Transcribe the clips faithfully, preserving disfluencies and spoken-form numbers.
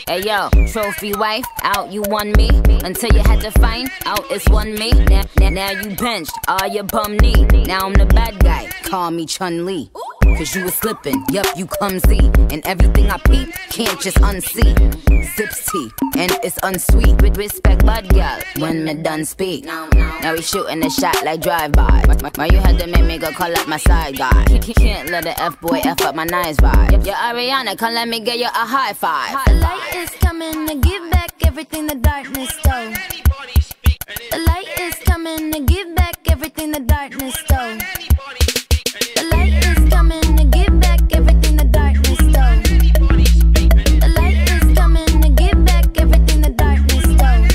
Hey yo, trophy wife, out you won me. Until you had to find out it's one me. Now, now, now you benched all your bum knee. Now I'm the bad guy, call me Chun-Li. Cause you was slipping, yup, you clumsy. And everything I peep, can't just unsee. Zips tea, and it's unsweet. With respect, bud girl, when me done speak. Now we shooting the shot like drive-by. Why you had to make me go call up my side guy? Can't let the F-boy F up my nice vibe. Yo, Ariana, come let me give you a high five. The light is coming to give back everything the darkness stole. The light is coming to give back everything the darkness stole. The light is coming to give back everything the darkness stole. The light is coming to give back everything the darkness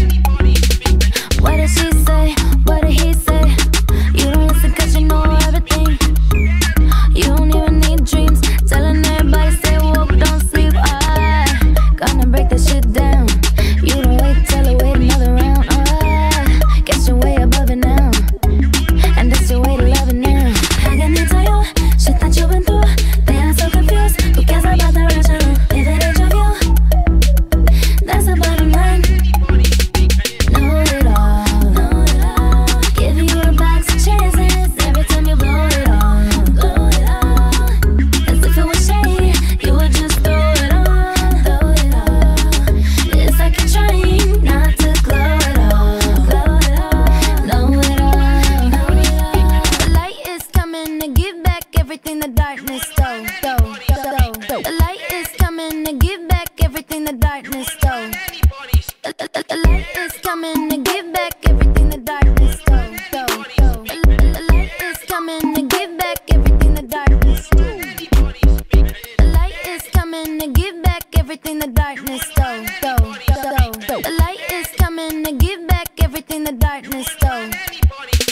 stole. What did she say? What did he say? You don't listen cause you know everything. You don't even need dreams. Telling everybody stay woke, don't sleep. I gonna break that shit down. You don't wait, tell her wait another round. I guess you're way above it now. And that's your way to love it now. I can tell you shit that you've been through. They are so confused. Who cares about the rational? If it ain't your view, that's the bottom line. Know it all, know it all. Give you a box of chances every time you blow it all, blow it all. As if it was shady, you would just throw it on, throw it all. It's like you're trying not to glow it all, glow it all. Know it all, know it all. The light is coming to give back everything the darkness stole. stole, stole. The light is coming to give back everything the darkness stole. The, the, the light is coming to give back everything the darkness stole. stole, stole. The, the light is coming to give back everything the darkness stole. The light is coming to give back everything the darkness stole. stole, stole. The light is coming to give back everything the darkness stole.